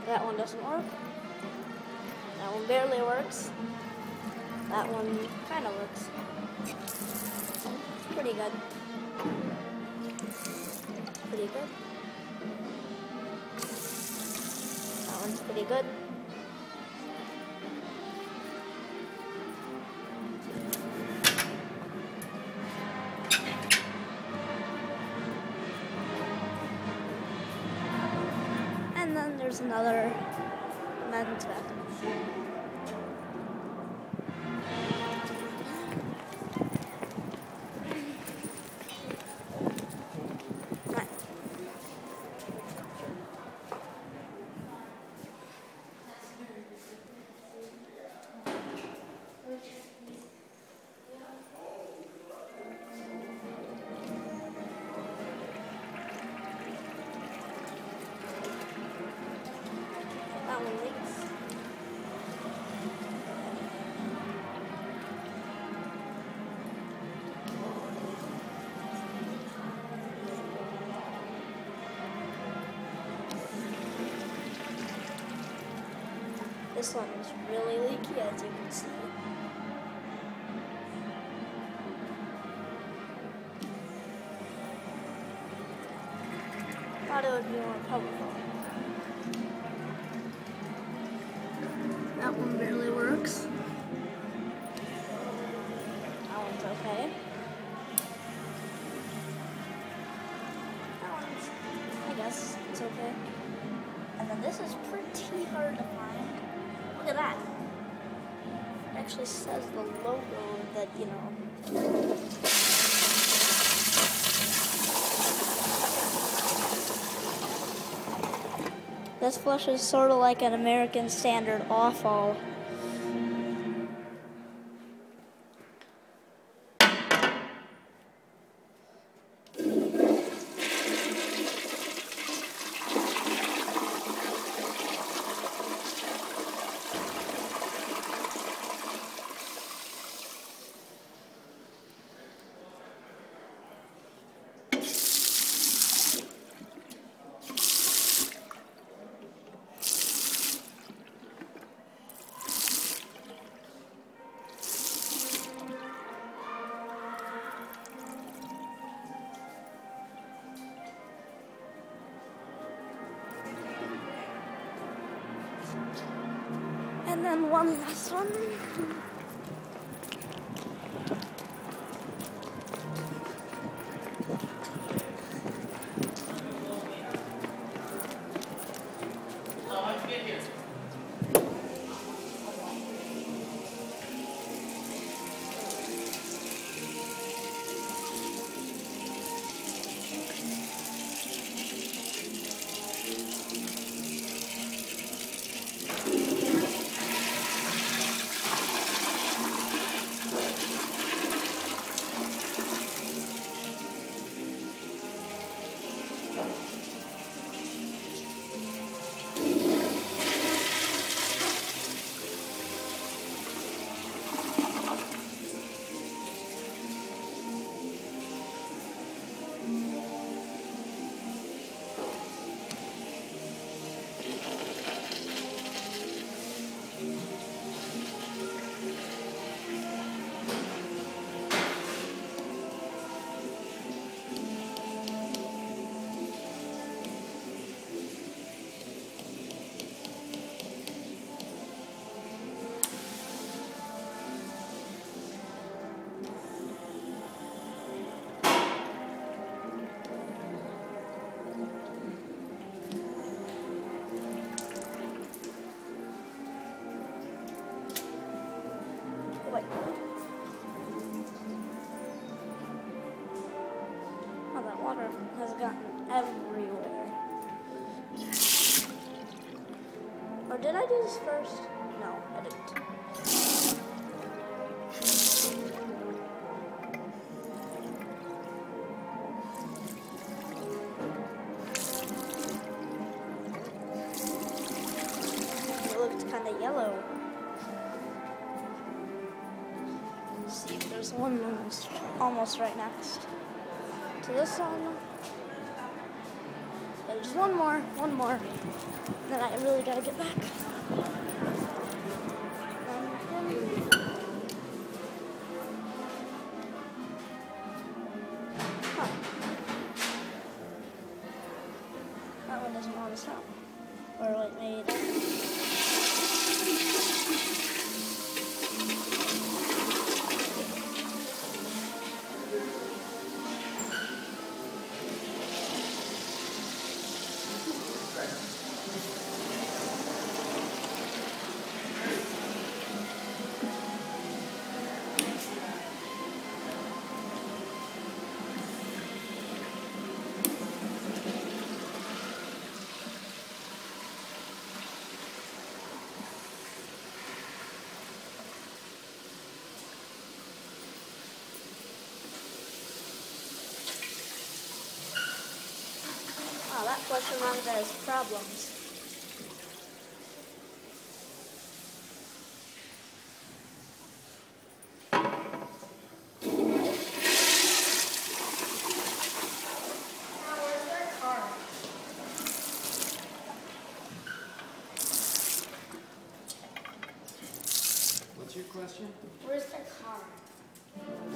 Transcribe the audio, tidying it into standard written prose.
That one doesn't work. That one barely works. That one kind of works. Pretty good. Pretty good. That one's pretty good. And then there's another men's bathroom. That one leaks. This one is really leaky, as you can see. Thought it would be more powerful. That one barely works. That one's okay. That one's, I guess, it's okay. And then this is pretty hard to find. Look at that. It actually says the logo that, you know. This flush is sort of like an American Standard off-all. And then one last one. Oh, that water has gotten everywhere. Or did I do this first? No, I didn't. It looked kind of yellow. See, there's one almost right next to this one. It just one more. Then I really gotta get back. Huh. That one doesn't want to stop. Or wait, maybe that. Oh, that question mark has problems. Now, where's their car? What's your question? Where's their car?